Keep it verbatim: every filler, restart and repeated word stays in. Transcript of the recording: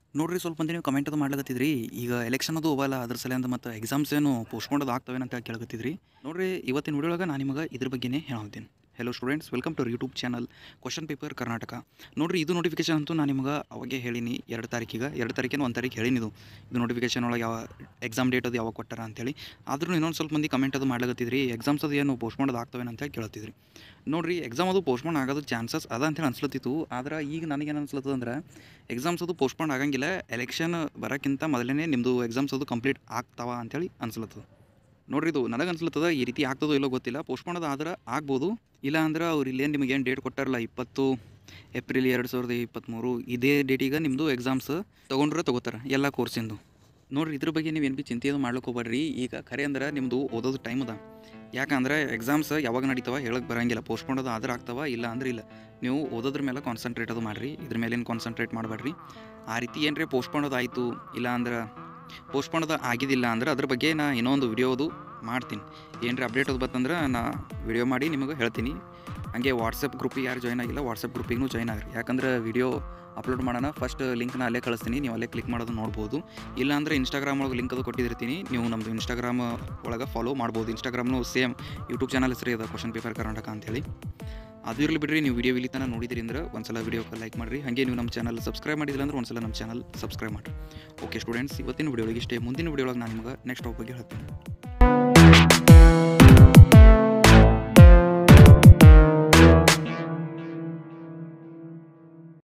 ನೋಡ್ರಿ ಸ್ವಲ್ಪ ಮಂದಿ ನೀವು ಕಮೆಂಟ್ ಅದು ಮಾಡ್ಲಕತ್ತಿದ್ರಿ ಈಗ ಎಲೆಕ್ಷನ್ ಅದು ಹೋಗಲ್ಲ ಅದ್ರ ಸಲಿಂದ ಮತ್ತು ಎಕ್ಸಾಮ್ಸ್ ಏನು ಪೋಸ್ಟ್ಪೋಂಡ್ ಅದು ಆಗ್ತವೆ ಅಂತ ಕೇಳಕತ್ತಿದ್ರಿ. ನೋಡ್ರಿ ಇವತ್ತಿನ ವಿಡಿಯೋಳಗೆ ನಾನು ನಿಮಗೆ ಇದ್ರ ಬಗ್ಗೆನೇ ಹೇಳ್ತೀನಿ. Hello students, welcome to YouTube channel question paper Karnataka. ನೋಡ್ರಿ ಇದು ನೋಟಿಫಿಕೇಶನ್ ಅಂತೂ ನಾನು ನಿಮಗೆ ಅವಾಗೆ ಹೇಳಿನಿ, ಎರಡು ತಾರೀಕಿಗೆ ಎರಡು ತಾರೀಕಿನ ಒಂದು ತಾರೀಕು ಹೇಳಿನಿ. ಇದು ಇದು ನೋಟಿಫಿಕೇಶನ್ ಒಳಗೆ ಯಾವ ಎಕ್ಸಾಮ್ ಡೇಟ್ ಅದು ಯಾವಾಗ ಕೊಟ್ಟಾರ ಅಂತೇಳಿ. ಆದ್ರೂ ಇನ್ನೊಂದು ಸ್ವಲ್ಪ ಮಂದಿ ಕಮೆಂಟ್ ಅದು ಮಾಡ್ಲಕತ್ತಿದ್ರಿ ಎಕ್ಸಾಮ್ಸ್ ಅದು ಏನು ಪೋಸ್ಟ್ಪೋಂಡ್ ಅದು ಆಗ್ತವೆ ಅಂತ ಕೇಳ್ತಿದ್ರಿ. ನೋಡ್ರಿ ಎಕ್ಸಾಮ್ ಅದು ಪೋಸ್ಟ್ಪೋಂಡ್ ಆಗೋದು ಚಾನ್ಸಸ್ ಅದ ಅಂತೇಳಿ ಅನ್ಸ್ಲತ್ತಿತ್ತು. ಆದ್ರೆ ಈಗ ನನಗೇನು ಅನ್ಸ್ಲತ್ತದ ಅಂದ್ರೆ ಎಕ್ಸಾಮ್ಸ್ ಅದು ಪೋಸ್ಟ್ಪೋಂಡ್ ಆಗಂಗಿಲ್ಲ, ಎಲೆಕ್ಷನ್ ಬರೋಕ್ಕಿಂತ ಮೊದಲೇ ನಿಮ್ಮದು ಎಕ್ಸಾಮ್ಸ್ ಅದು ಕಂಪ್ಲೀಟ್ ಆಗ್ತಾವ ಅಂತೇಳಿ ಅನ್ಸ್ಲತ್ತದ. ನೋಡ್ರಿ ಇದು ನನಗೆ ಅನ್ಸ್ಲತ್ತದ, ಈ ರೀತಿ ಆಗ್ತದೋ ಇಲ್ಲೋ ಗೊತ್ತಿಲ್ಲ. ಪೋಸ್ಟ್ಪೋಂಡ್ ಅದು ಆದ್ರೆ ಆಗ್ಬೋದು, ಇಲ್ಲ ಅಂದ್ರೆ ಅವ್ರು ಇಲ್ಲೇನು ನಿಮಗೆ ಏನು ಡೇಟ್ ಕೊಟ್ಟಾರಲ್ಲ ಇಪ್ಪತ್ತು ಏಪ್ರಿಲ್ ಎರಡು ಸಾವಿರದ ಇಪ್ಪತ್ತ್ಮೂರು ಇದೇ ಡೇಟಿಗೆ ನಿಮ್ಮದು ಎಕ್ಸಾಮ್ಸ್ ತೊಗೊಂಡ್ರೆ ತೊಗೋತಾರೆ ಎಲ್ಲ ಕೋರ್ಸಿಂದು. ನೋಡ್ರಿ ಇದ್ರ ಬಗ್ಗೆ ನೀವು ಏನು ಭೀ ಚಿಂತೆ ಅದು ಮಾಡ್ಲಿಕ್ಕೆ ಹೋಗ್ಬೇಡ್ರಿ. ಈಗ ಖರೆ ಅಂದ್ರೆ ನಿಮ್ಮದು ಓದೋದು ಟೈಮ್ ಅದ. ಯಾಕಂದ್ರೆ ಎಕ್ಸಾಮ್ಸ್ ಯಾವಾಗ ನಡೀತಾವ ಹೇಳಕ್ಕೆ ಬರೋಂಗಿಲ್ಲ, ಪೋಸ್ಟ್ಪೋಂಡ್ ಅದು ಆದ್ರೆ ಆಗ್ತಾವ, ಇಲ್ಲ ಅಂದ್ರೆ ಇಲ್ಲ. ನೀವು ಓದೋದ್ರ ಮೇಲೆ ಕಾನ್ಸಂಟ್ರೇಟ್ ಅದು ಮಾಡಿರಿ, ಇದ್ರ ಮೇಲೆ ಏನು ಕಾನ್ಸಂಟ್ರೇಟ್ ಮಾಡಬೇಡ್ರಿ. ಆ ರೀತಿ ಏನ್ರಿ ಪೋಸ್ಟ್ಪೋಂಡ್ ಅದು ಆಯಿತು ಇಲ್ಲ ಅಂದ್ರೆ ಪೋಸ್ಟ್ಪೋಂಡ್ ಅದು ಆಗಿದ್ದಿಲ್ಲ ಅಂದ್ರೆ ಅದ್ರ ಬಗ್ಗೆ ನಾ ಇನ್ನೊಂದು ವಿಡಿಯೋದು ಮಾಡ್ತೀನಿ. ಏನ್ರಿ ಅಪ್ಡೇಟ್ ಅದು ಬತ್ತಂದ್ರೆ ನಾ ವಿಡಿಯೋ ಮಾಡಿ ನಿಮಗೆ ಹೇಳ್ತೀನಿ. ಹಾಗೆ ವಾಟ್ಸಪ್ ಗ್ರೂಪಿಗೆ ಯಾರು ಜಾಯ್ನ್ ಆಗಿಲ್ಲ ವಾಟ್ಸಪ್ ಗ್ರೂಪಿಗೂ ಜಾಯ್ನ್ ಆಗಿರಿ. ಯಾಕಂದ್ರೆ ವಿಡಿಯೋ ಅಪ್ಲೋಡ್ ಮಾಡೋಣ ಫಸ್ಟ್ ಲಿಂಕ್ನ ಅಲ್ಲೇ ಕಳಿಸ್ತೀನಿ, ನೀವು ಅಲ್ಲೇ ಕ್ಲಿಕ್ ಮಾಡೋದು ನೋಡ್ಬೋದು. ಇಲ್ಲಾಂದರೆ ಇನ್ಸ್ಟಾಗ್ರಾಮ್ ಒಳಗೆ ಲಿಂಕ್ ಅದು ಕೊಟ್ಟಿರ್ತೀನಿ, ನೀವು ನಮ್ಮದು ಇನ್ಸ್ಟಾಗ್ರಾಮ್ ಒಳಗೆ ಫಾಲೋ ಮಾಡ್ಬೋದು. ಇನ್ಸ್ಟಾಗ್ರಾಮ್ನು ಸೇಮ್ ಯೂಟ್ಯೂಬ್ ಚಾನಲ್ ಹೆಸರು ಇದೆ ಕ್ವಶನ್ ಪೇಪರ್ ಕರ್ನಾಟಕ ಅಂತೇಳಿ. ಅದು ಇರಲಿ ಬಿಡ್ರಿ, ನೀವು ವಿಡಿಯೋ ಇಲ್ಲಿ ತನಕ ನೋಡಿದ್ರಿ ಅಂದ್ರೆ ಒಂದ್ಸಲ ವಿಡಿಯೋಕ್ಕೆ ಲೈಕ್ ಮಾಡಿರಿ. ಹಾಗೆ ನೀವು ನಮ್ಮ ಚಾನಲ್ ಸಬ್ಸ್ಕ್ರೈಬ್ ಮಾಡಿದಿಲ್ಲ ಅಂದ್ರೆ ಒಂದ್ಸಲ ನಮ್ಮ ಚಾನಲ್ ಸಬ್ಸ್ಕ್ರೈಬ್ ಮಾಡಿರಿ. ಓಕೆ ಸ್ಟೂಡೆಂಟ್ಸ್, ಇವತ್ತಿನ ವಿಡಿಯೋಗೆ ಇಷ್ಟೇ. ಮುಂದಿನ ವಿಡಿಯೋಗೆ ನಾನು ನಿಮಗೆ ನೆಕ್ಸ್ಟ್ ಟಾಪಿಕ್ ಬಗ್ಗೆ ಹೇಳ್ತೀನಿ.